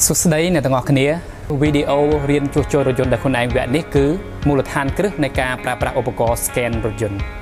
สุดท้ายในต่างออกนี้วิดีโอเรียนจุดโจรถยนต์แต่คนไอแบบนี้คือมูลฐานครึ่งในการปราบอุปกรณ์สแกนรถยนต์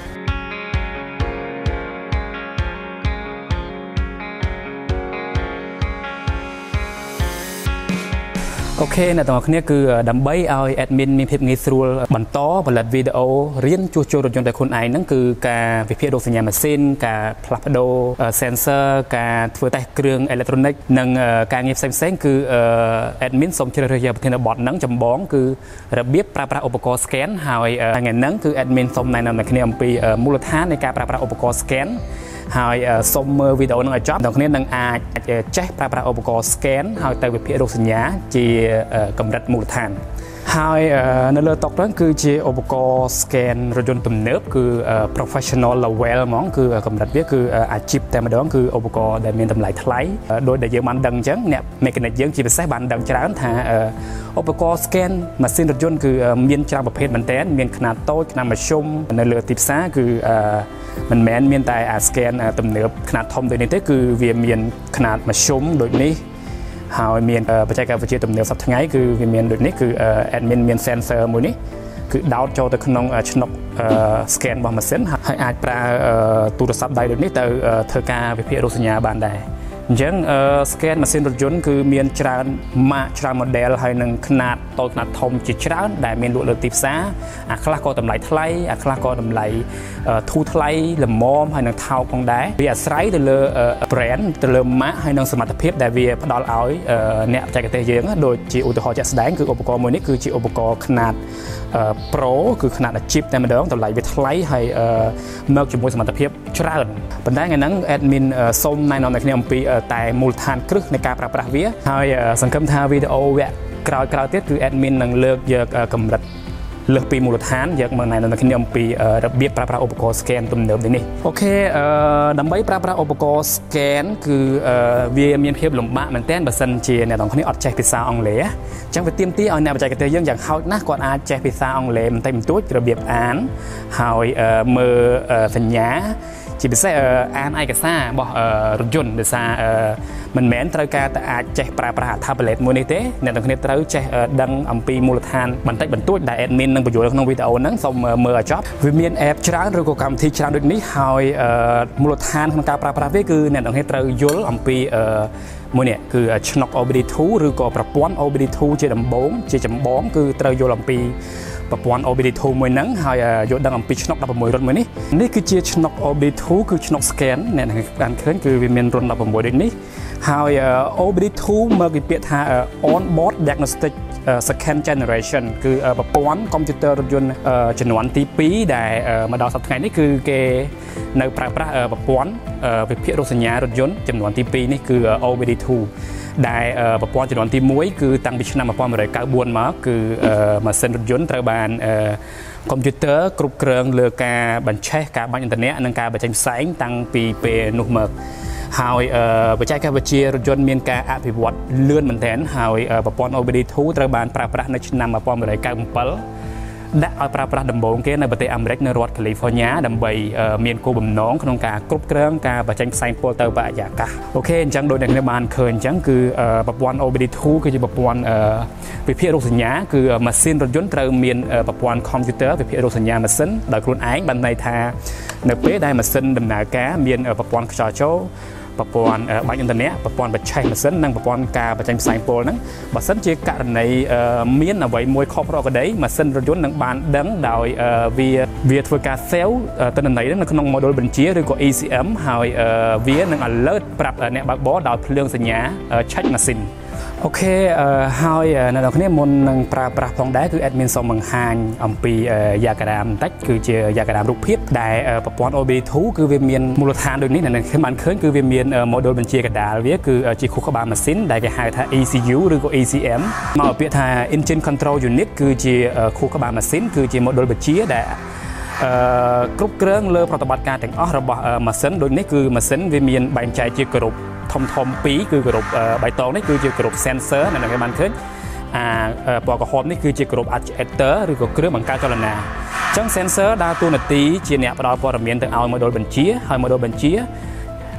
โอเคในตอนนี้คือดัมเบย์เอาแอดมินมีเพียงงี้สู่บรรโต้ผลิตวิดีโอเรียนจุดโจรถยนต์แต่คนไอนั่นคือการวิเคราะห์สัญญาณมาซินการพลับโดเซนเซอร์การฟื้นแต่เครื่องอิเล็กทรอนิกส์นั่งการเงียบเซ็งคือแอดมินสมเชลเรียบที่ในบอร์ดนั่งจำบ้องคือระเบียบปราบอุปกรณ์สแกนหายงานนั่งคือแอดมินสมในนามในคดีปีมูลฐานในการปราบอุปกรณ์สแกนหายสมมือวิดีโอนั่งจับตรงนี้นั่งอาจแจ็คปราบอุปกรณ์สแกนหายแต่วิเคราะห์สัญญาจีกำลังมูลฐานหายในเรื่องต่อนั้นคือจีอุปกรณ์สแกนรถยนต์ตุ่มเนิบคือ professional level มองคือกำลังวิคืออาชีพแต่มาดองคืออุปกรณ์ได้มีตำไหลทลายโดยได้ยังมันดังจังเนี่ยเมกานิกยังจีเป็นสายบันดังจ้าถ้าอุปกรณ์สแกนมาซินรถยนต์คือมีนจ้าประเภทมันแทนมีขนาดโต๊ะขนาดมาชุ่มในเรือติดซ่าคือมันแม้นมีนแต่สแกนตุ่มเนิบขนาดทอมโดยนี้คือเวียนมีนขนาดมาชุ่มโดยนี้หาเมียนปัจจัยการวิจัยตุ่มเดียวสับทั้งไงคือเมียนโดยนี้คือแอดมินเมียนเซนเซอร์มูนี้คือดาวโจตะขนมชนกสแกนบอมมาเซนให้อาจปลาตัวรศัพท์ใดโดยนี้แต่เธอการวิเคราะห์สัญญาบานใดยังสแกนมาเซนรถยนต์คือเมียนจานมาจานโมเดลให้หนึ่งขนาดโตขนาดทอมจิตจานได้เมียนลุเลือติดซ่าอัคราก็ตำไหลทลายอัคราก็ตำไหลทูทลายลำมอมให้หนึ่งเท้าของได้เวียสไลด์แต่เลือแบรนด์แต่เลือมะให้หนึ่งสมรรถภาพได้เวียพดอลเอาเนี่ยใจกระเตยเยอะโดยจีอุตสาหจะแสดงคืออุปกรณ์มือนี้คือจีอุปกรณ์ขนาดโปรคือขนาดชิปแต่มาเดิมตำไหลเวียทลายให้เมื่อจมูกสมรรถภาพจานปัญหาไงนั้นแอดมินส้มในนอนในคดีปีแต่มูลฐานครึ่งในการปราบปรามวิให้สังคมทาวิดีโอแวะกล่าวติดคือแอดมินนั่งเลือกเยอะกำลังเลือกปีมูลฐานเยอะเมื่อในนคดีปีระเบียบปราบปรามอุปกรณ์สแกนตุ่มเดิมนี่โอเคดัมเบย์ปราบปรามอุปกรณ์สแกนคือเวียมีเพียบหลงบ้ามันเต้นบัสันเจียเนี่ยตอนนี้อดแจกพิซซ่าองเล่จังไปเตรียมตีเอาแนวปัจจัยกระเตยอย่างเขาหน้าก่อนอาแจกพิซซ่าองเล่มันเต็มตัวระเบียบอ่านหายมือสัญญาchỉ biết sẽ an ai cả xa bỏ rút dồn để xa mình mến trao ca tại chạy pra tablet mua thế nên đồng nghiệp trao chạy đăng âm pi mua than bản tay bản tuổi đại admin đang bồi trong video nắng xong mờ job vì miền app trao rồi có cầm thi trao được ní hỏi mua than không ca pra với cứ nên đồng nghiệp trao dồn âm pi mua nè cứ chọc obd thú rồi cóประ obd thú chơi đầm bóng chơi chấm bóng cứ trao dồn âm piประ obd thúมวยนังหายโยดังอัมพิชนกดับมวยรถมวยนี่คือเชียชนก obd ทูคือชนกสแกนเนี่ยการเคลื่อนคือวิมีนรถดับมวยเด็กนี้หาย obd ทูเมื่อกี้เปียท่า on board diagnostic second generation คือประคอมพิวเตอร์รถยนต์จำนวนที่ปีได้มาดาวสัปดาห์นี้คือเกในประวิเคราะห์สัญญารถยนต์จำนวนที่ปีนี่คือ obd ทูได้ประกอบจำนวนที่มวยคือตั้งบิชนามาปอมอะไรการบวนมาคือมาเซ็นรถยนต์ตระบานคอมพิวเตอร์กรุบเกรงเรือการบัญชีการบัญอินเทอร์เน็ตนั่งการบัญชีแสงตั้งปีเปนุกเมกหายบัญชีการบัญชีรถยนต์มีการอภิวัตเลื่อนเหมือนแทนหายประกอบโอเบดีทูตระบานปราบปรามในชินามาปอมอะไรการบุกเปิลได้เอาปราบปรามดัมโบงเกในประเทศอเมริกในรัฐแคลิฟอร์เนียดัมใบเมียนโกบุมน้องขนมการกรุบเกรงการบัญชีแสงโปรเตอร์บะยากะโอเคจังโดยในบ้านเคยจังคือประกอบโอเบดีทูคือจะประกอบวิเคราะห์สัญญาคือมาซินรถยนต์เติมเมียนประกอบคอมพิวเตอร์วิเคราะห์สัญญามาซินโดยคุณไอ้บันไดทาในเป้ได้มาซินดำนาแกเมียนประกอบจอโจประกอบบัญอินเทอร์เน็ตประกอบบัญชีมาซินนั่งประกอบการบัญชีแสงโปรนั้นบัญชีจะการในเมียนเอาไว้มวยครอบครัวก็ได้มาซินรถยนต์นั่งบานดังโดยเวียทัวร์การเซลตอนไหนนั่งขนมโมเดลบัญชีหรือก็ ECM หายเวียนั่งอัลเลิศปรับเนี่ยบักบอสดาวเรื่องสัญญาเช็คมาซินโอเคหายในตอนนี้มันนั่งปราบพองได้คือแอดมินสมังหานอัมปียากระดามตัดคือเจอยากระดามรูปพิษได้ประกอบโอเบทูคือเวียนมูลฐานโดยนี้นั่นคือมันเคลื่อนคือเวียนโมเดลบัญชีกระดาษเวียคือจีคุกบามาซินได้แก่หายท่า ECU หรือก็ ECM มาเปียท่า Engine Control Unit คือจีคุกบามาซินคือจีโมเดลบัญชีได้กรุ๊ปเกรื่องเลือปฏิบัติการแต่งระบบมาซินโดยนี้คือมาซินเวียนใบใจจีกรุ๊ปทอมปีคือกระบบใบตองนี่คือจะกระบบเซนเซอร์นั่นเองมันขึ้นปอกระหอบนี่คือจะกระบบอัดเอเตอร์หรือก็เครื่องบังการจรณาจังเซนเซอร์ดาวตัวนาทีจีเนี่ยปลอดปอร์เมียนถึงเอามาโดนบัญชีให้มาโดนบัญชี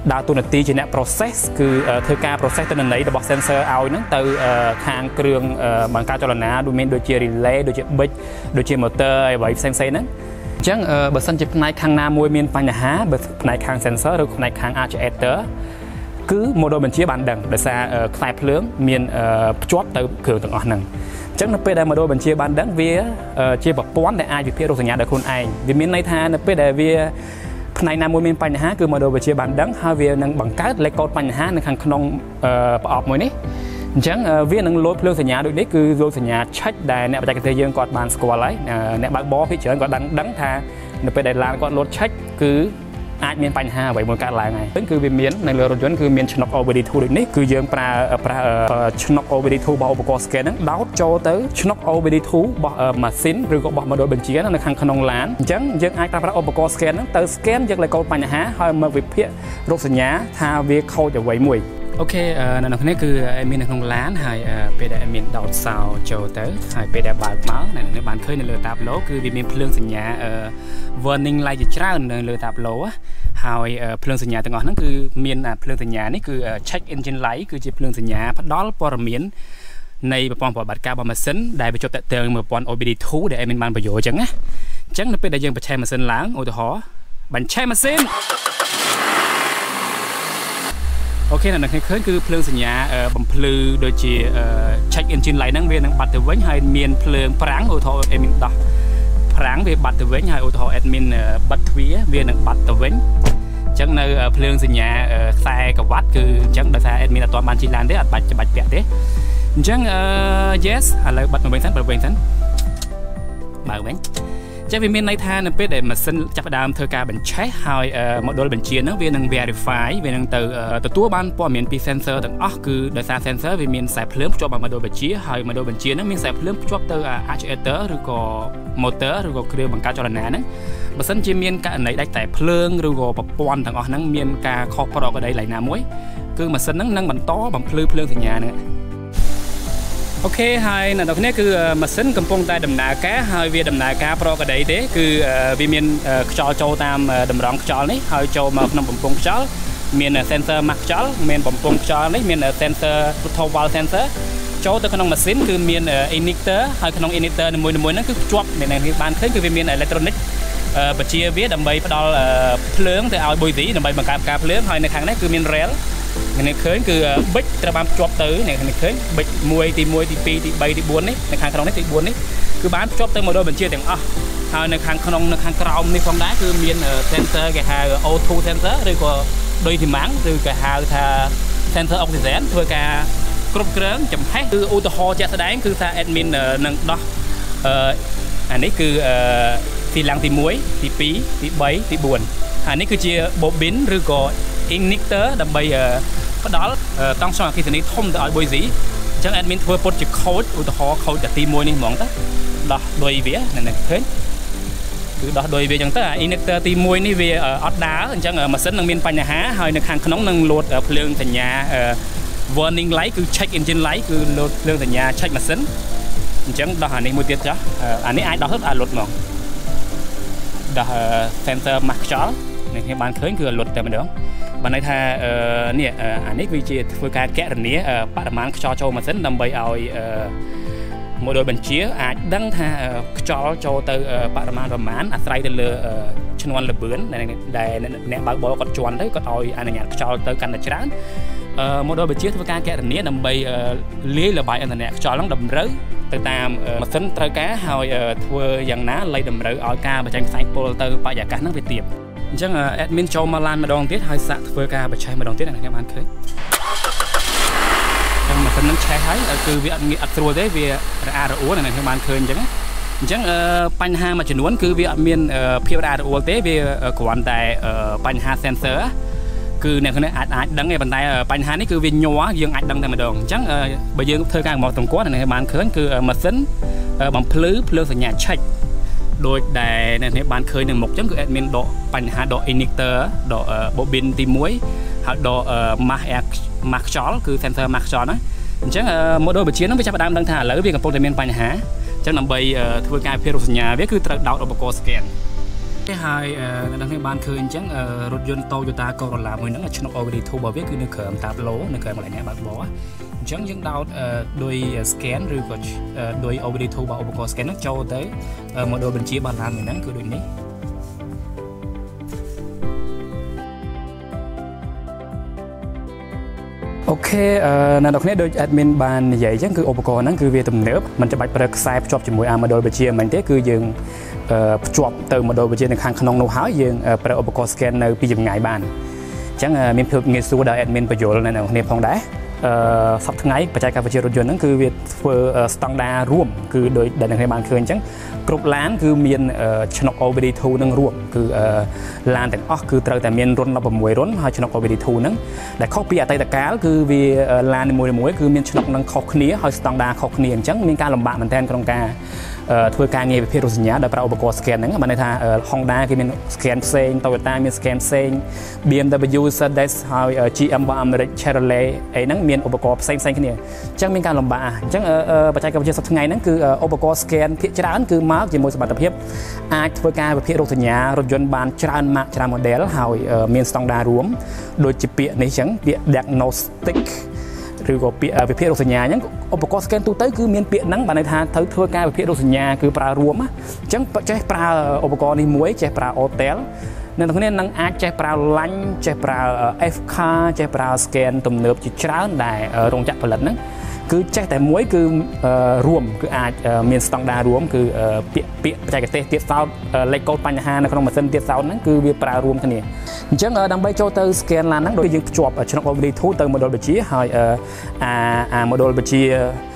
ดาวตัวนาทีជាអ្នក process គឺធ្វើការ process ទិន្នន័យរបស់ sensor ឲ្យហ្នឹងទៅខាងគ្រឿងបង្កើតចលនាដូចជា relay ដូចជា bit ដូចជា motor អ្វីផ្សេងៗហ្នឹងអញ្ចឹងបើសិនជាផ្នែកខាងណាមួយមានបញ្ហាបើផ្នែកខាង sensor ឬផ្នែកខាង actuator គឺ model បញ្ជាបានដឹងដោយសារខ្សែភ្លើងមានភ្ជាប់ទៅគ្រឿងទាំងអស់ហ្នឹងអញ្ចឹងនៅពេលដែល model បញ្ជាបានដឹងវាជាប្រព័ន្ធដែលអាចវិភាគរោគសញ្ញាដោយខ្លួនឯងវាមានន័យថានៅពេលដែលវាផ្នែកណាមួយមានបញ្ហាគឺ model បញ្ជាបានដឹងហើយវានឹងបង្កើតលេខកូដបញ្ហានៅខាងក្នុងប្រអប់មួយនេះអញ្ចឹងវានឹងលោតភ្លើងសញ្ញាដូចនេះគឺលោតសញ្ញាឆិចដែលអ្នកបច្ចេកទេសយើងគាត់បានស្គាល់ហើយអ្នកបើកបរភាគច្រើនគាត់ដឹងថានៅពេលដែលឡានគាត់លោតឆិចគឺអាចមានបញ្ហាអ្វីមួយកើតឡើងហើយគឺវាមាននៅលើរថយន្តគឺមានឆ្នុក OBD2 ដូចនេះគឺយើងប្រើឆ្នុក OBD2 របស់ឧបករណ៍ scan ហ្នឹងដោតចូលទៅឆ្នុក OBD2 របស់ម៉ាស៊ីនឬក៏របស់ model បញ្ជានៅខាងក្នុងឡានអញ្ចឹងយើងអាចប្រើប្រាស់ឧបករណ៍ scan ហ្នឹងទៅ scan យកលេខកូដបញ្ហាហើយមកវិភាគរោគសញ្ញាថាវាខូចអ្វីមួយអូខេនៅក្នុងនេះគឺមាននៅក្នុងឡានហើយពេលដែលមានដោតសោចូលទៅហើយពេលដែលបើកមកនៅនេះបានឃើញនៅលើតាប់ឡូគឺវាមានភ្លើងសញ្ញា warning light ជាច្រើននៅលើតាប់ឡូហើយភ្លើងសញ្ញាទាំងអស់ហ្នឹងគឺមានភ្លើងសញ្ញានេះគឺ check engine light គឺជាភ្លើងសញ្ញាផ្ដល់ព័ត៌មាននៃប្រព័ន្ធប្រតិបត្តិការរបស់ម៉ាស៊ីនដែលវាជាប់តាក់ទងមួយប្រព័ន្ធ OBD2 ដែលមានបានប្រយោជន៍អញ្ចឹងណាអញ្ចឹងនៅពេលដែលយើងបញ្ឆេះម៉ាស៊ីនឡើងឧទាហរណ៍បញ្ឆេះម៉ាស៊ីនអូខេនៅនេះឃើញគឺភ្លើងសញ្ញាបំភ្លឺដូចជា check engine light ហ្នឹងវានឹងបាត់ទៅវិញហើយមានភ្លើងប្រាំងឧទាហរណ៍ admin ដោះប្រាំងវាបាត់ទៅវិញហើយឧទាហរណ៍ admin បិទទ្វារវានឹងបាត់ទៅវិញអញ្ចឹងនៅភ្លើងសញ្ញាខ្សែក្រវ៉ាត់គឺអញ្ចឹងដោយសារ admin អត់ទាន់បានជិះឡានទេអត់បាច់ច្បាច់ពាក់ទេអញ្ចឹងyes ឥឡូវបិទមកវិញសិនបើវិញសិនបើវិញចឹងវាមានន័យថានៅពេលដែលម៉ាស៊ីនចាប់ផ្ដើមធ្វើការបញ្ឆេះហើយ model បញ្ជាហ្នឹងវានឹង verify វានឹងទៅទទួលបានព័ត៌មានពី sensor ទាំងអស់គឺដោយសារ sensor វាមានខ្សែភ្លើងភ្ជាប់មក model បញ្ជាហើយ model បញ្ជាហ្នឹងមានខ្សែភ្លើងភ្ជាប់ទៅ actuator ឬក៏ motor ឬក៏គ្រឿងបង្កើតចលនាហ្នឹងបើសិនជាមានករណីដាច់ខ្សែភ្លើងឬក៏ប្រព័ន្ធទាំងអស់ហ្នឹងមានការខុសប្រក្រតីឡើយណាមួយគឺម៉ាស៊ីនហ្នឹងនឹងបន្តបំភ្លឺភ្លើងសញ្ញាហ្នឹងអូខេហើយនៅដល់នេះគឺម៉ាស៊ីនកំពុងតែដំណើរការហើយវាដំណើរការប្រក្រតីទេគឺវាមានខ្យល់ចូលតាមតម្រងខ្យល់នេះហើយចូលមកក្នុងបំពង់ខ្យល់មាន sensor ម៉ាស់ខ្យល់មានបំពង់ខ្យល់នេះមាន sensor total wall sensor ចូលទៅក្នុងម៉ាស៊ីនគឺមាន injector ហើយក្នុង injector នីមួយៗហ្នឹងគឺភ្ជាប់នៅនេះបានឃើញគឺវាមាន electronic បញ្ជាវាដើម្បីផ្ដល់ភ្លើងទៅឲ្យ buoy ដើម្បីបង្កើតការភ្លើងហើយនៅខាងនេះគឺមាន rail នេះឃើញគឺប៊ិចត្រូវបានភ្ជាប់ទៅនេះឃើញប៊ិច1ទី1ទី2ទី3ទី4នេះនៅខាងក្នុងនេះទី4នេះគឺបានភ្ជាប់ទៅ model បញ្ជាទាំងអស់ហើយនៅខាងក្នុងនៅខាងក្រោមនេះផងដែរគឺមាន sensor គេហៅ O2 sensor ឬក៏ដូចទីម៉ាំងឬក៏ហៅថា sensor oxygen ធ្វើការគ្រប់គ្រងចំហេះគឺឧទាហរណ៍ជាក់ស្ដែងគឺថា admin នឹងដោះអានេះគឺទីឡើងទី1ទី2ទី3ទី4ហើយនេះគឺជា bobin ឬក៏ injector ដើម្បីផ្ដល់តង់ស្នងអគ្គិសនីធំទៅឲ្យ buoy អញ្ចឹង admin ធ្វើពុតជា code ឧទាហរណ៍ code តែទី1នេះហ្មងទៅដោះដោយវានៅឃើញគឺដោះដោយវាអញ្ចឹងទៅអា injector ទី1នេះវាអត់ដើរអញ្ចឹងម៉ាស៊ីននឹងមានបញ្ហាហើយនៅខាងក្នុងនឹងលោតភ្លើងសញ្ញា warning light គឺ check engine light គឺលោតភ្លើងសញ្ញា check ម៉ាស៊ីនអញ្ចឹងដោះអានេះមួយទៀតចាស់អានេះអាចដោះទៅអាចលុតហ្មងដោះ sensor ម៉ាស់ខ្យល់នេះខ្ញុំបានឃើញគឺលុតតែម្ដងបានន័យថានេះអានេះវាជាធ្វើការកណនាបរិមាណខ្យល់ចូលម៉ាស៊ីនដើម្បីឲ្យ model បញ្ជាអាចដឹងថាខ្យល់ចូលទៅបរិមាណប្រមាណអាស្រ័យទៅលើឈ្នាន់ល្បឿនដែលអ្នកបើកបរគាត់ជន់ទៅគាត់ឲ្យអនុញ្ញាតខ្យល់ទៅកាន់តែច្រើនmodel បញ្ជាធ្វើការកណនាដើម្បីលាយល្បាយអន្តរជាតិខ្យល់ហ្នឹងតម្រូវទៅតាមម៉ាស៊ីនត្រូវការហើយធ្វើយ៉ាងណាលៃតម្រូវឲ្យការបញ្ចេញផ្សែងពុលទៅបរិយាកាសហ្នឹងវាទាបអញ្ចឹង admin ចូលមកឡានម្ដងទៀតហើយសាកធ្វើការបច្ចេកម្ដងទៀតខ្ញុំបានឃើញចឹងម៉ាស៊ីនហ្នឹងឆេះហើយគឺវាអត់ស្រួលទេវារអាក់រអួលខ្ញុំបានឃើញអញ្ចឹងបញ្ហាមួយចំនួនគឺវាអត់មានភាពរអាក់រអួលទេវាគ្រាន់តែបញ្ហា sensor គឺអ្នកនេះអាចដឹងទេប៉ុន្តែបញ្ហានេះគឺវាញ័រយើងអាចដឹងតែម្ដងអញ្ចឹងបើយើងធ្វើការមកទាំងគាត់ខ្ញុំបានឃើញគឺម៉ាស៊ីនបំភ្លឺភ្លើងសញ្ញាឆិចដោយដែលអ្នកនេះបានឃើញនៅមុខអញ្ចឹងគឺ admin ដកបញ្ហាដក injector ដក bobin ទី1ហើយដក mass ខ្យល់គឺ sensor mass ខ្យល់ណាអញ្ចឹង model បញ្ជាហ្នឹងវាចាប់ផ្ដើមដឹងថាឥឡូវវាកំពុងតែមានបញ្ហាអញ្ចឹងដើម្បីធ្វើការវិភាគរោគសញ្ញាវាគឺត្រូវដោតឧបករណ៍ scan ហើយនៅក្នុងបានឃើញអញ្ចឹងរថយន្ត Toyota Corolla មួយហ្នឹងឆ្នុក OBD2 របស់វាគឺនៅក្រោមតាប់ឡូនៅក្រោមកន្លែងអ្នកបើកបរអញ្ចឹងយើងដោតដោយ scan ឬក៏ដោយ OBD2 របស់ឧបករណ៍ scan ហ្នឹងចូលទៅ model បញ្ជាបានឡានមួយហ្នឹងគឺដូចនេះអូខេអ្នកនរគ្នាដូច admin បាននិយាយអញ្ចឹងគឺឧបករណ៍ហ្នឹងគឺវាទំនើបមិនចាំបាច់ប្រើខ្សែភ្ជាប់ជាមួយ model បញ្ជាមិនទេគឺយើងភ្ជាប់ទៅ model បញ្ជានៅខាងក្នុងនោះហើយយើងប្រើឧបករណ៍ scan នៅពីចម្ងាយបានអញ្ចឹងមានភាពងាយស្រួលដល់ admin បញ្យល់នៅគ្នាផងដែរសប្តាហ៍ថ្ងៃបច្ចេកវិទ្យារថយន្តហ្នឹងគឺវាធ្វើស្តង់ដាររួមគឺដោយដែលអ្នកបានឃើញអញ្ចឹងគ្រប់ឡានគឺមានឆ្នុក OBD2 នឹងរួមគឺឡានទាំងអស់គឺត្រូវតែមានរុន16រុនហើយឆ្នុក OBD2 ហ្នឹងដែលខុសពីអតីតកាលគឺវាឡាននីមួយៗគឺមានឆ្នុកនឹងខុសគ្នាហើយស្តង់ដារខុសគ្នាអញ្ចឹងមានការលំបាកមែនទែនក្នុងការធ្វើការងារវិភាគរោគសញ្ញាដោយប្រើឧបករណ៍ scan ហ្នឹងបានន័យថា Honda គេមាន scan ផ្សេង Toyota មាន scan ផ្សេង BMW Mercedes ហើយ GM របស់អាមេរិក Chevrolet អីហ្នឹងមានឧបករណ៍ផ្សេងគ្នាអញ្ចឹងមានការលំបាកអញ្ចឹងបច្ចេកវិទ្យាសប្តាហ៍ថ្ងៃហ្នឹងគឺឧបករណ៍ scan ភាគច្រើនគឺមកជាមួយសមត្ថភាពអាចធ្វើការវិភាគរោគសញ្ញារថយន្តបានច្រើនម៉ាកច្រើន model ហើយមានស្តង់ដាររួមដូចជាពាក្យនេះអញ្ចឹងពាក្យ diagnostic ឬក៏ពាក្យវិភាគរោគសញ្ញាអញ្ចឹងឧបករណ៍ scan ទូទៅគឺមានពាក្យហ្នឹងបានន័យថាត្រូវធ្វើការវិភាគរោគសញ្ញាគឺប្រើរួមអញ្ចឹងចេះប្រើឧបករណ៍នេះមួយចេះប្រើ Otel អ្នកទាំងគ្នានឹងអាចចេះប្រើ LAN ចេះប្រើ FK ចេះប្រើ scan ទំនើបជាច្រើនដែលរោងចក្រផលិតហ្នឹងគឺចេះតែមួយគឺរួមគឺអាចមានស្តង់ដាររួមគឺពាក្យបច្ចេកទេសទៀតសោតលេខកូដបញ្ហានៅក្នុងម៉ាស៊ីនទៀតសោតហ្នឹងគឺវាប្រើរួមគ្នាអញ្ចឹងដើម្បីចូលទៅ scan ឡានហ្នឹងដូចយើងភ្ជាប់ឆ្នុក OBD2 ទៅ model បញ្ជាហើយអា model បញ្ជា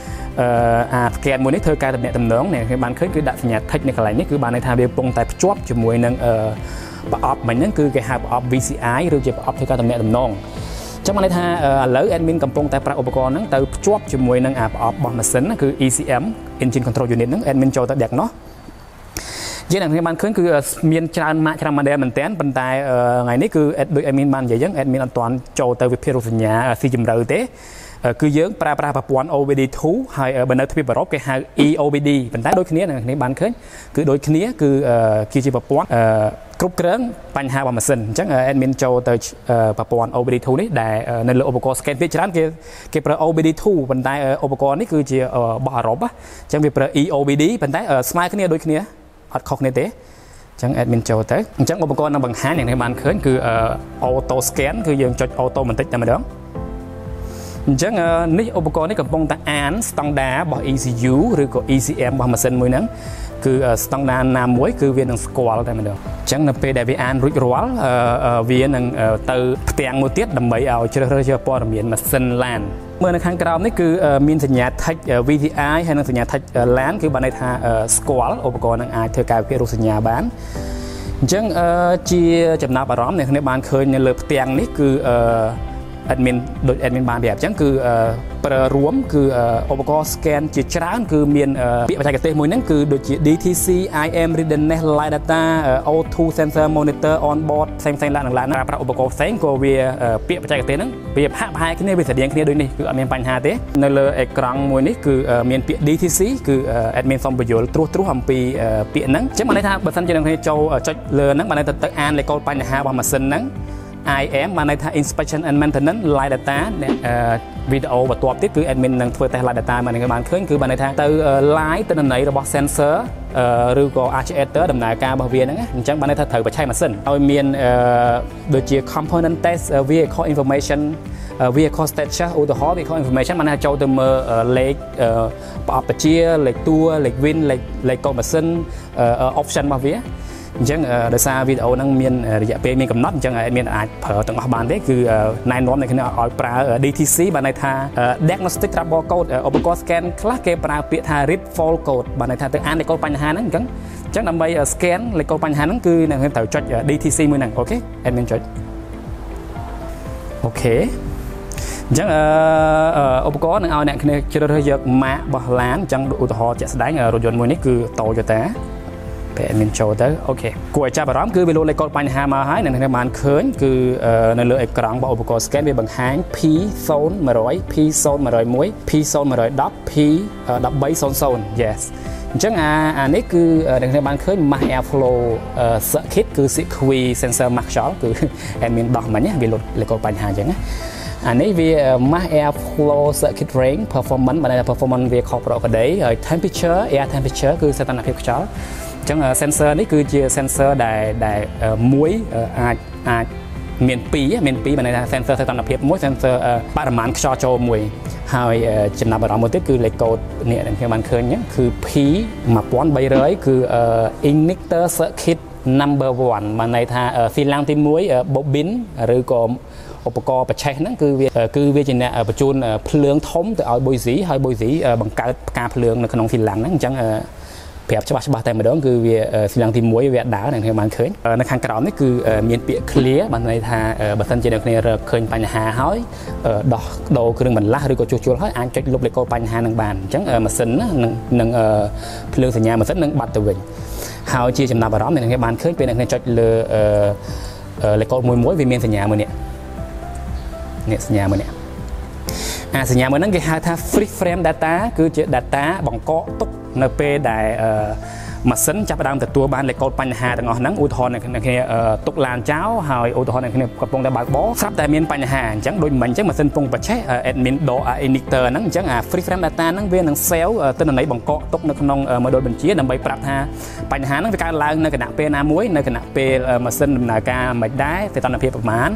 scan មួយនេះធ្វើការតំណែងនេះគេបានឃើញគឺដាក់សញ្ញា tick នៅកន្លែងនេះគឺបានន័យថាវាកំពុងតែភ្ជាប់ជាមួយនឹងប្រអប់មិញហ្នឹងគឺគេហៅប្រអប់ VCI ឬជាប្រអប់ធ្វើការតំណែងចឹងបានន័យថាឥឡូវ admin កំពុងតែប្រើឧបករណ៍ហ្នឹងទៅភ្ជាប់ជាមួយនឹងប្រអប់របស់ម៉ាស៊ីនគឺ ECM Engine Control Unit ហ្នឹង admin ចូលទៅ diagnose យើងនឹងបានឃើញគឺមានច្រើនម៉ាកច្រើន model មែនតើប៉ុន្តែថ្ងៃនេះគឺដូច admin បាននិយាយចឹង admin អត់ទាន់ចូលទៅវិភាគរោគសញ្ញាស៊ីជម្រៅទេគឺយើងប្រើប្រាស់ប្រព័ន្ធ OBD2 ហើយបើនៅទ្វីបអឺរ៉ុបគេហៅ EOBD ប៉ុន្តែដូចគ្នានឹងគ្នាបានឃើញគឺដូចគ្នាគឺជាប្រព័ន្ធគ្រប់គ្រងបញ្ហារបស់ម៉ាស៊ីនអញ្ចឹង admin ចូលទៅប្រព័ន្ធ OBD2 នេះដែលនៅលើឧបករណ៍ scan ភាគច្រើនគេប្រើ OBD2 ប៉ុន្តែឧបករណ៍នេះគឺជារបស់អឺរ៉ុបអញ្ចឹងវាប្រើ EOBD ប៉ុន្តែស្មើគ្នាដូចគ្នាអត់ខុសគ្នាទេអញ្ចឹង admin ចូលទៅអញ្ចឹងឧបករណ៍នឹងបង្ហាញយ៉ាងនេះបានឃើញគឺ auto scan គឺយើងចុច auto បន្តិចតែម្ដងអញ្ចឹងនេះឧបករណ៍នេះកំពុងតែអានស្តង់ដាររបស់ ECU ឬក៏ ECM របស់ម៉ាស៊ីនមួយហ្នឹងគឺស្តង់ដារណាមួយគឺវានឹងស្គាល់តែម្ដងអញ្ចឹងនៅពេលដែលវាអានរួចរាល់វានឹងទៅផ្ទាំងមួយទៀតដើម្បីឲ្យជ្រើសរើសយកព័ត៌មានម៉ាស៊ីនឡានមើលនៅខាងក្រោមនេះគឺមានសញ្ញា touch VTI ហើយនិងសញ្ញា touch LAN គឺបានន័យថាស្គាល់ឧបករណ៍នឹងអាចធ្វើការវិភាគរោគសញ្ញាបានអញ្ចឹងជាចំណាប់អារម្មណ៍អ្នកគ្នាបានឃើញនៅលើផ្ទាំងនេះគឺadmin ដូច admin បានប្រាប់អញ្ចឹងគឺប្រើរួមគឺឧបករណ៍ scan ជាច្រើនគឺមានពាក្យបច្ចេកទេសមួយហ្នឹងគឺដូចជា DTC IM readiness live data O2 sensor monitor on board ផ្សេងឡើងនឹងឡើងប្រើឧបករណ៍ផ្សេងក៏វាពាក្យបច្ចេកទេសហ្នឹងវាហាក់ប្រហែលគ្នាវាស្រដៀងគ្នាដូចនេះគឺអត់មានបញ្ហាទេនៅលើអេក្រង់មួយនេះគឺមានពាក្យ DTC គឺ admin សូមបញ្យល់ត្រួសអំពីពាក្យហ្នឹងអញ្ចឹងបានន័យថាបើសិនជាអ្នកចូលចុចលើហ្នឹងបានន័យថាទៅអានលេខកូដបញ្ហារបស់ម៉ាស៊ីនហ្នឹងIM បានន័យថា inspection and maintenance live data វីដេអូបន្ទាប់ទៀតគឺ admin នឹងធ្វើ test live data មកនឹងបានឃើញគឺបានន័យថាទៅ live ទិន្នន័យរបស់ sensor ឬក៏ actuator ដំណើរការរបស់វាហ្នឹងអញ្ចឹងបានន័យថាត្រូវបច្ចេកម៉ាស៊ីនឲ្យមានដូចជា component test vehicle information vehicle status ឧទាហរណ៍ vehicle information បានថាចូលទៅមើលលេខប្រអប់បញ្ជាលេខតួលេខ VIN លេខកូដម៉ាស៊ីន option របស់វាអញ្ចឹងដោយសារវីដេអូហ្នឹងមានរយៈពេលមានកំណត់អញ្ចឹងមានអាចប្រើទាំងអស់បានទេគឺណែនាំនៅគ្នាឲ្យប្រើ DTC បានន័យថា diagnostic trouble code ឧបករណ៍ scan ខ្លះគេប្រើពាក្យថា read fault code បានន័យថាទៅអានលេខកូដបញ្ហាហ្នឹងអញ្ចឹងដើម្បី scan លេខកូដបញ្ហាហ្នឹងគឺនឹងត្រូវចុច DTC មួយហ្នឹងអូខេ admin ចុចអូខេអញ្ចឹងឧបករណ៍នឹងឲ្យអ្នកគ្នាជ្រើសរើសយកម៉ាករបស់ឡានអញ្ចឹងឧទាហរណ៍ជាក់ស្ដែងរថយន្តមួយនេះគឺ Toyotaពេល admin ចូលទៅអូខេគួរឲ្យចាប់អារម្មណ៍គឺវាលោតលេខកូដបញ្ហាមកហើយអ្នកនរបានឃើញគឺនៅលើអេក្រង់របស់ឧបករណ៍ scan វាបង្ហាញ P0100 P0101 P0110 P1300 yes ចឹងអានេះគឺអ្នកគ្នាបានឃើញ mass airflow circuit គឺ circuit sensor max ខ្យល់គឺ admin ដោះមិញវាលុតលេខបញ្ហាអញ្ចឹងណាអានេះវា mass airflow circuit range performance បានថា performance វាខុសប្រក្រតីហើយ temperature air temperature គឺសីតុណ្ហភាពខ្យល់អញ្ចឹង sensor នេះគឺជា sensor ដែលមួយអាចមាន2បានថា sensor សីតុណ្ហភាពមួយ sensor បរិមាណខ្យល់ចូលមួយហើយចំណាប់អារម្មណ៍មួយទៀតគឺលេខកូដនេះដែលខ្ញុំបានឃើញហ្នឹងគឺ P1300 គឺ igniter circuit number 1បានន័យថាស៊ីឡាំងទី1 bobin ឬក៏ឧបករណ៍បច្ឆេះហ្នឹងគឺវាជាអ្នកបញ្ជូនភ្លើងធំទៅឲ្យ Boise ហើយ Boise បង្កើតផ្កាភ្លើងនៅក្នុងស៊ីឡាំងហ្នឹងអញ្ចឹងប្រាប់ច្បាស់តែម្ដងគឺវាស៊ីឡាំងទី1វាដើរអ្នកខ្ញុំបានឃើញនៅខាងក្រោមនេះគឺមានពាក្យ clear បានន័យថាបើសិនជាអ្នកគ្នារកឃើញបញ្ហាហើយដោះដូរគ្រឿងបន្លាស់ឬក៏ជួសជុលហើយអាចចុចលុបលេខកូដបញ្ហានឹងបានអញ្ចឹងម៉ាស៊ីននឹងភ្លើងសញ្ញាម៉ាស៊ីននឹងបាត់ទៅវិញហើយជាចំណាប់អារម្មណ៍អ្នកគ្នាបានឃើញពេលអ្នកគ្នាចុចលើលេខកូដមួយវាមានសញ្ញាមួយនេះសញ្ញាមួយនេះសញ្ញាមួយហ្នឹងគេហៅថា free frame data គឺជា data បង្កកទុកនៅពេលដែលម៉ាស៊ីនចាប់ផ្ដើមទទួលបានលេខកូដបញ្ហាទាំងអស់ហ្នឹងឧទាហរណ៍អ្នកគ្នាទុកឡានចោលហើយឧទាហរណ៍អ្នកគ្នាកំពុងតែបើកបរស្រាប់តែមានបញ្ហាអញ្ចឹងដូចមិញអញ្ចឹងម៉ាស៊ីនពងបច្ឆេះ admin door igniter ហ្នឹងអញ្ចឹងfree frame data ហ្នឹងវានឹង save ទិន្នន័យបង្កកទុកនៅក្នុង module បញ្ជាដើម្បីប្រាប់ថាបញ្ហាហ្នឹងវាកើតឡើងនៅគណៈពេលណាមួយនៅគណៈពេលម៉ាស៊ីនដំណើរការមិនដែរសីតុណ្ហភាពប្រមាណ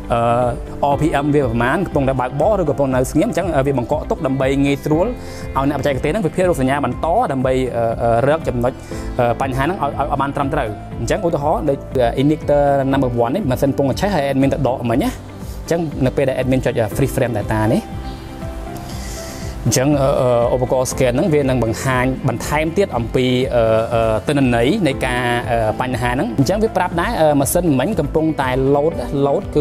RPM វាប្រមាណកំពុងតែបើកបរឬក៏កំពុងនៅស្ងៀមអញ្ចឹងវាបង្កកទុកដើម្បីងាយស្រួលឲ្យអ្នកបច្ចេកទេសហ្នឹងវិភាគរោគសញ្ញាបន្តដើម្បីរកចំណុចបញ្ហាហ្នឹងឲ្យបានត្រឹមត្រូវអញ្ចឹងឧទាហរណ៍ដូច igniter number 1នេះម៉ាស៊ីនពងឆេះហើយ admin ទៅដកមិញណាអញ្ចឹងនៅពេលដែល admin ចុច free frame data នេះអញ្ចឹងឧបករណ៍ scan ហ្នឹងវានឹងបង្ហាញបន្ថែមទៀតអំពីទិន្នន័យនៃការបញ្ហាហ្នឹងអញ្ចឹងវាប្រាប់ដែរម៉ាស៊ីនមិញកំពុងតែ load គឺ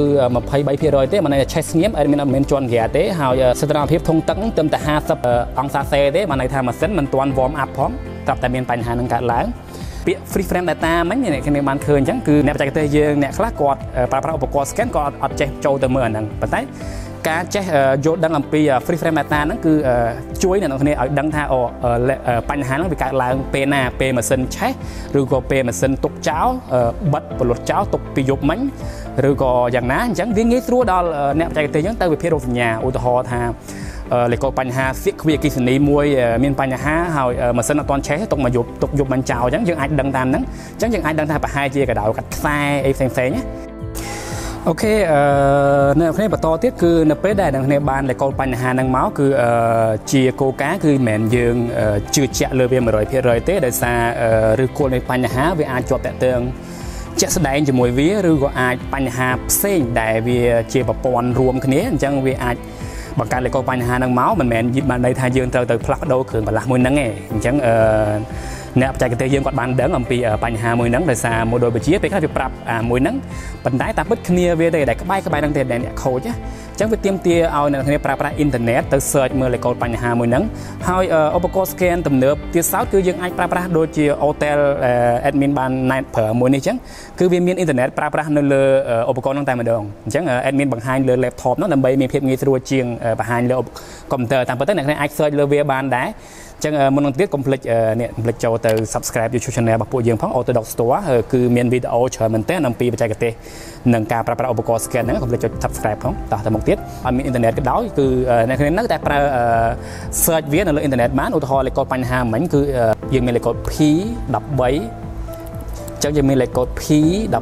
23% ទេមិនន័យថាឆេះស្ងៀមអត់មានជន់ហ្គាទេហើយសីតុណ្ហភាពធុងទឹកហ្នឹងត្រឹមតែ50អង្សាសេទេបានន័យថាម៉ាស៊ីនមិនទាន់ warm up ផងត្រាប់តែមានបញ្ហាហ្នឹងកើតឡើងពាក្យ free frame data មិញអ្នកគ្នាបានឃើញអញ្ចឹងគឺអ្នកបច្ចេកទេសយើងអ្នកខ្លះគាត់ប្រើប្រាស់ឧបករណ៍ scan គាត់អត់ចេះចូលទៅមើលអាហ្នឹងប៉ុន្តែការចេះយល់ដឹងអំពី free frame data ហ្នឹងគឺជួយអ្នកនរគ្នាឲ្យដឹងថាបញ្ហាហ្នឹងវាកើតឡើងពេលណាពេលម៉ាស៊ីនឆេះឬក៏ពេលម៉ាស៊ីនទុកចោលបិទពលុតចោលទុកពីយប់មិញឬក៏យ៉ាងណាអញ្ចឹងវាងាយស្រួលដល់អ្នកបច្ចេកទេសអញ្ចឹងទៅវិភាគរោគសញ្ញាឧទាហរណ៍ថាលេខកូដបញ្ហាសៀកគ្វីអគ្គិសនីមួយមានបញ្ហាហើយម៉ាស៊ីនអត់ទាន់ឆេះទុកមកទុកយប់មិនចោលអញ្ចឹងយើងអាចដឹងតាមហ្នឹងអញ្ចឹងយើងអាចដឹងថាប្រហែលជាកដៅកាត់ខ្សែអីផ្សេងណាអូខេនៅគ្នាបន្តទៀតគឺនៅពេលដែលអ្នកគ្នាបានលេខកូដបញ្ហាហ្នឹងមកគឺជាគោលការណ៍គឺមិនមែនយើងជឿជាក់លើវា 100% ទេដោយសារឬគល់នៃបញ្ហាវាអាចជាប់តាក់ទងជាក់ស្ដែងជាមួយវាឬក៏អាចបញ្ហាផ្សេងដែលវាជាប្រព័ន្ធរួមគ្នាអញ្ចឹងវាអាចបង្កើតលេខកូដបញ្ហាហ្នឹងមកមិនមែនបានន័យថាយើងត្រូវទៅផ្លាស់ប្ដូរគ្រឿងបន្លាស់មួយហ្នឹងទេអញ្ចឹងអ្នកបច្ចេកទេសយើងគាត់បានដឹងអំពីបញ្ហាមួយហ្នឹងដោយសារ module វិទ្យាពេលខ្លះវាប្រាប់មួយហ្នឹងប៉ុន្តែតាមពិតគ្នាវាទេដែលក្បែរហ្នឹងទេដែលអ្នកខូចណាអញ្ចឹងវាទាមទារឲ្យអ្នកគ្នាប្រើប្រាស់អ៊ីនធឺណិតទៅ search មើលលេខកូដបញ្ហាមួយហ្នឹងហើយឧបករណ៍ scan ទំនើបទៀតសោតគឺយើងអាចប្រើប្រាស់ដូចជា Hotel admin បានណែប្រើមួយនេះអញ្ចឹងគឺវាមានអ៊ីនធឺណិតប្រើប្រាស់នៅលើឧបករណ៍ហ្នឹងតែម្ដងអញ្ចឹង admin បង្ហាញលើ laptop ហ្នឹងដើម្បីមានភាពងាយស្រួលជាងបង្ហាញលើ computer តាមពិតអ្នកគ្នាអាច search លើវាបានដែរចឹងមុននឹងទៀតកុំភ្លេចចូលទៅ subscribe YouTube channel របស់ពួកយើងផង Orthodox Store គឺមានវីដេអូច្រើនមែនទែនអំពីបច្ចេកទេសនិងការប្រើប្រាស់ឧបករណ៍ scan ហ្នឹងកុំភ្លេចចុច subscribe ផងតោះទៅមុខទៀតអត់មានអ៊ីនធឺណិតក៏ដោយគឺអ្នកគ្នានៅតែប្រើ search វានៅលើអ៊ីនធឺណិតបានឧទាហរណ៍លេខកូដបញ្ហាមិញគឺយើងមានលេខកូដ P13 ចឹងយើងមានលេខកូដ P13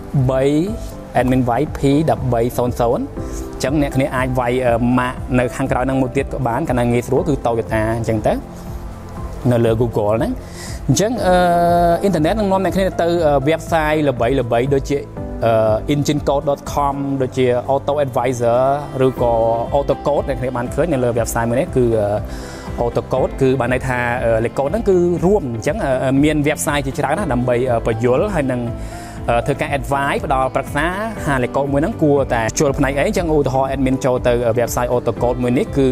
admin វាយ P1300 ចឹងអ្នកគ្នាអាចវាយម៉ាកនៅខាងក្រោយហ្នឹងមួយទៀតក៏បានកាលណាងាយស្រួលគឺ Toyota អញ្ចឹងទៅនៅលើ Google ហ្នឹងអញ្ចឹងអ៊ីនធឺណិតនឹងនាំអ្នកគ្នាទៅ website ល្បីៗដូចជា enginecode.com ដូចជា Auto Advisor ឬក៏ AutoCode អ្នកគ្នាបានឃើញនៅលើ website មួយនេះគឺ AutoCode គឺបានន័យថាលេខកូដហ្នឹងគឺរួមអញ្ចឹងមាន website ជាច្រើនណាស់ដើម្បីបញ្យល់ហើយនឹងធ្វើការ advice ផ្ដល់ប្រឹក្សាហាលេខកូដមួយហ្នឹងគួរតែជួលផ្នែកអីអញ្ចឹងឧទាហរណ៍ admin ចូលទៅ website AutoCode មួយនេះគឺ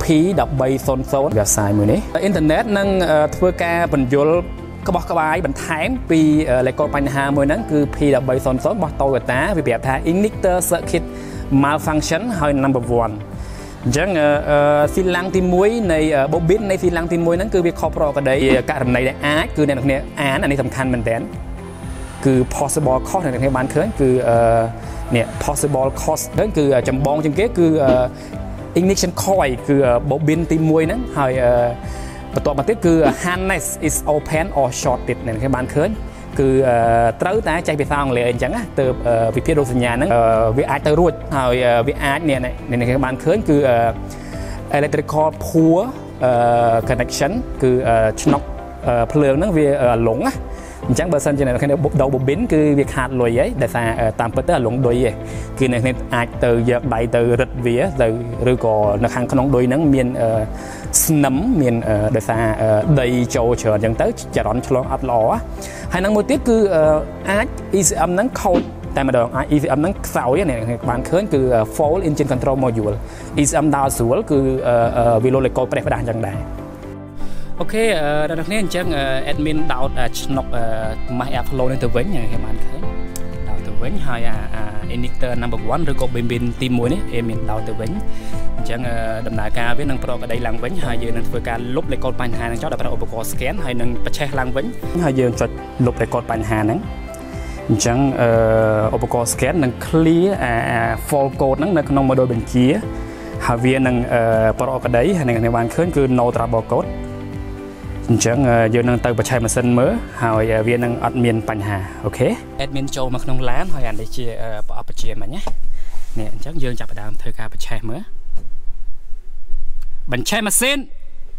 P1300 website មួយនេះអ៊ីនធឺណិតនឹងធ្វើការបញ្យល់ក្បោះក្បាយបន្ថែមពីលេខកូដបញ្ហាមួយហ្នឹងគឺ P1300 របស់ Toyota វាប្រាប់ថា igniter circuit malfunction ហើយ number 1 ចឹងស៊ីឡាំងទី1នៃ bobin នៃស៊ីឡាំងទី1ហ្នឹងគឺវាខុសប្រកដីករណីដែលអាចគឺអ្នកនរគ្នាអានអានេះសំខាន់មែនតើគឺ possible cost អ្នកនរគ្នាបានឃើញគឺនេះ possible cost ហ្នឹងគឺចម្បងជាងគេគឺ ignition coil គឺ bobin ទី1ហ្នឹងហើយបន្ទាប់មកទៀតគឺ harness is open or shorted អ្នកនរគ្នាបានឃើញគឺត្រូវតែចេះភាសាអង់គ្លេសអីចឹងណាទៅវិភាគរោគសញ្ញាហ្នឹងវាអាចទៅរួចហើយវាអាចអ្នកគេបានឃើញគឺ electrical poor connection គឺឆ្នុកភ្លើងហ្នឹងវាលងណាអញ្ចឹងបើសិនជាអ្នកគេដោ bobin គឺវាខាតលុយហីដោយសារតាមពិតទៅអាលងឌុយហីគឺអ្នកនេះអាចទៅយកដៃទៅរឹតវាទៅឬក៏នៅខាងក្នុងឌុយហ្នឹងមានស្នឹមមានដោយសារដីចូលច្រើនអញ្ចឹងទៅចរន្តឆ្លងអត់ល្អហើយនឹងមួយទៀតគឺអាច ECM ហ្នឹងខូចតែម្ដងអាច ECM ហ្នឹងខ្សោយអ្នកបានឃើញគឺ fault engine control module ECM ដើរស្រួលគឺវាលោលេកូលប្រេះផ្ដាស់អញ្ចឹងដែរអូខេដល់អ្នកនេះអញ្ចឹង admin ដោតឆ្នុក mass airflow នេះទៅវិញគេបានឃើញដោតទៅវិញហើយinjector number 1ឬក៏ bobin ទី1នេះ admin ដោតទៅវិញអញ្ចឹងដំណើរការវានឹងប្រកក្តីឡើងវិញហើយយើងនឹងធ្វើការលុបលេខកូដបញ្ហានឹងចោលដោយប្រើឧបករណ៍ scan ហើយនឹងបញ្ឆេះឡើងវិញហើយយើងចុចលុបលេខកូដបញ្ហាហ្នឹងអញ្ចឹងឧបករណ៍ scan នឹង clear fault code ហ្នឹងនៅក្នុង module បញ្ជាហើយវានឹងប្រកក្តីហើយនឹងបានឃើញគឺ no trouble code អញ្ចឹងយើងនឹងទៅបច្ចេកម៉ាស៊ីនមើលហើយវានឹងអត់មានបញ្ហាអូខេ admin ចូលមកក្នុងឡានហើយអានេះជាប្រអប់បជាមិញណានេះអញ្ចឹងយើងចាប់ផ្ដើមធ្វើការបច្ចេកមើលបញ្ឆេះម៉ាស៊ីន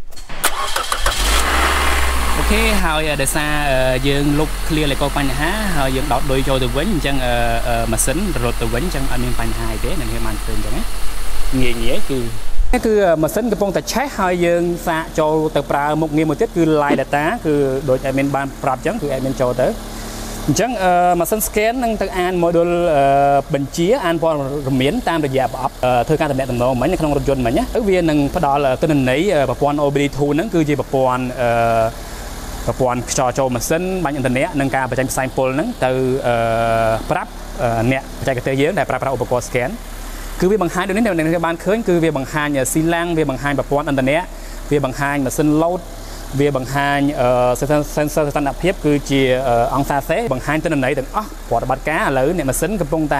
អូខេហើយដោយសារយើងលុប clear លេខកូដបញ្ហាហើយយើងដោតឌុយចូលទៅវិញអញ្ចឹងម៉ាស៊ីនរត់ទៅវិញអញ្ចឹងអត់មានបញ្ហាអីទេនឹងគេបានឃើញអញ្ចឹងណាងាយគឺម៉ាស៊ីនកំពុងតែឆេះហើយយើងសាកចូលទៅប្រើមុខងារមួយទៀតគឺ live data គឺដូច admin បានប្រាប់អញ្ចឹងគឺ admin ចូលទៅអញ្ចឹងម៉ាស៊ីន scan នឹងទៅអាន module បញ្ជាអានព័ត៌មានតាមរយៈប្រអប់ធ្វើការតំណែងមិញនៅក្នុងរថយន្តមិញណាទៅវានឹងផ្ដល់ទិន្នន័យប្រព័ន្ធ OBD2 ហ្នឹងគឺជាប្រព័ន្ធខ្យល់ចូលម៉ាស៊ីនបាញ់អ៊ីនធឺណិតនិងការបញ្ចេញផ្សែងពុលហ្នឹងទៅប្រាប់អ្នកបច្ចេកទេសយើងដែលប្រើប្រាស់ឧបករណ៍ scan គឺវាបង្ហាញដូចនេះអ្នកបានឃើញគឺវាបង្ហាញស៊ីឡាំងវាបង្ហាញប្រព័ន្ធអ៊ីនធឺណិតវាបង្ហាញម៉ាស៊ីន load វាបង្ហាញ sensor ស្ថានភាពគឺជាអង្សាសេបង្ហាញទិន្នន័យទាំងអស់ប្រតិបត្តិការឥឡូវអ្នកម៉ាស៊ីនកំពុងតែ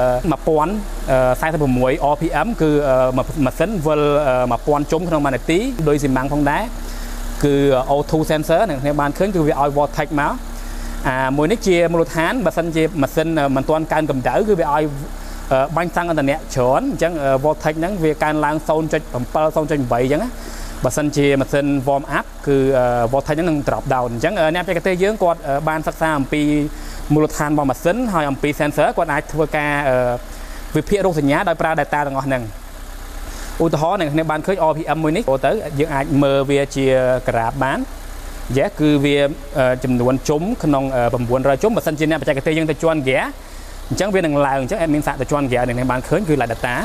1046 RPM គឺម៉ាស៊ីនវិល1000ជុំក្នុង1នាទីដោយស៊ីម៉ាំងផងដែរគឺ O2 sensor អ្នកគ្នាបានឃើញគឺវាឲ្យ voltage មកមួយនេះជាមូលដ្ឋានបើសិនជាម៉ាស៊ីនមិនទាន់កើនកម្ដៅគឺវាឲ្យបាញ់តាំងអន្តរជាតិច្រើនអញ្ចឹង voltage ហ្នឹងវាកើនឡើង 0.7 0.8 អញ្ចឹងណាបើសិនជាម៉ាស៊ីន warm up គឺ voltage ហ្នឹងនឹង drop down អញ្ចឹងអ្នកបច្ចេកទេសយើងគាត់បានសិក្សាអំពីមូលដ្ឋានរបស់ម៉ាស៊ីនហើយអំពី sensor គាត់អាចធ្វើការវិភាគរោគសញ្ញាដោយប្រើ data ទាំងអស់ហ្នឹងឧទាហរណ៍អ្នកបានឃើញ RPM មួយនេះទៅយើងអាចមើលវាជាក្រាបបានគឺវាចំនួនជុំក្នុង900ជុំបើសិនជាអ្នកបច្ចេកទេសយើងទៅជន់ហ្គាអញ្ចឹងវានឹងឡើងអញ្ចឹង admin សាកទៅជន់ហ្គាអ្នកបានឃើញគឺ live data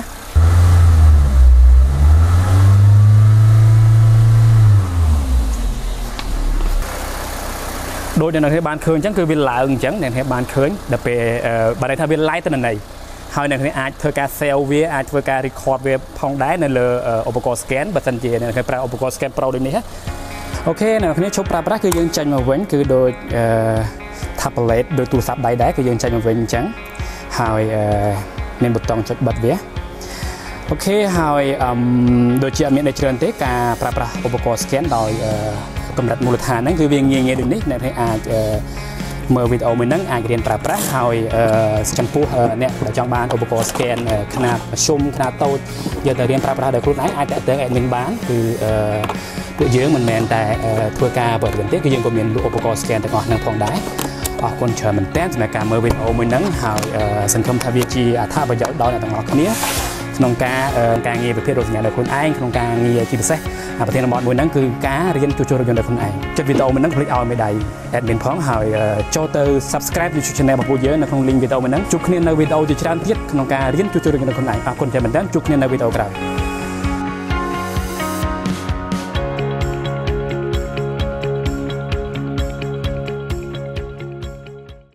ដោយអ្នកនរបានឃើញអញ្ចឹងគឺវាឡើងអញ្ចឹងអ្នកនរបានឃើញដល់ពេលបើន័យថាវា live ទៅណីហើយអ្នកនរអាចធ្វើការ save វាអាចធ្វើការ record វាផងដែរនៅលើឧបករណ៍ scan បើសិនជាអ្នកនរប្រើឧបករណ៍ scan pro ដូចនេះអូខេអ្នកនរឈប់ប្រើប្រាស់គឺយើងចេញមកវិញគឺដូច tablet ដោយទូរស័ព្ទដៃដែរគឺយើងចេញមកវិញអញ្ចឹងហើយមានប៊ូតុងចុចបិទវាអូខេហើយដូចជាអត់មានអីច្រើនទេការប្រើប្រាស់ឧបករណ៍ scan ដោយកម្រិតមូលដ្ឋានហ្នឹងគឺវាងាយៗដូចនេះអ្នកអាចមើលវីដេអូមួយហ្នឹងអាចរៀនប្រើប្រាស់ហើយចំពោះអ្នកដែលចង់បានឧបករណ៍ scan ຂະຫນាតមធ្យមຂະຫນាតតូចយកទៅរៀនប្រើប្រាស់ដោយខ្លួនឯងអាចតាក់ទង admin បានគឺពួកយើងមិនមែនតែធ្វើការបរិយាទេគឺយើងក៏មានឧបករណ៍ scan ទាំងអស់ហ្នឹងផងដែរអរគុណច្រើនមែនទែនសម្រាប់ការមើលវីដេអូមួយហ្នឹងហើយសង្ឃឹមថាវាជាអត្ថប្រយោជន៍ដល់អ្នកទាំងអស់គ្នាក្នុងការងារវិភាគរោគសញ្ញាដោយខ្លួនឯងក្នុងការងារជាពិសេសប្រធានបទមួយហ្នឹងគឺការរៀនជួសជុលរថយន្តដោយខ្លួនឯងចុចវីដេអូមួយហ្នឹងคลิกឲ្យមេដៃ admin ផងហើយចូលទៅ subscribe YouTube channel របស់ពួកយើងនៅក្នុង link វីដេអូមួយហ្នឹងជួបគ្នានៅវីដេអូជាច្រើនទៀតក្នុងការរៀនជួសជុលរថយន្តដោយខ្លួនឯងអរគុណច្រើនមែនទែនជួបគ្នានៅវីដេអូក្រោយ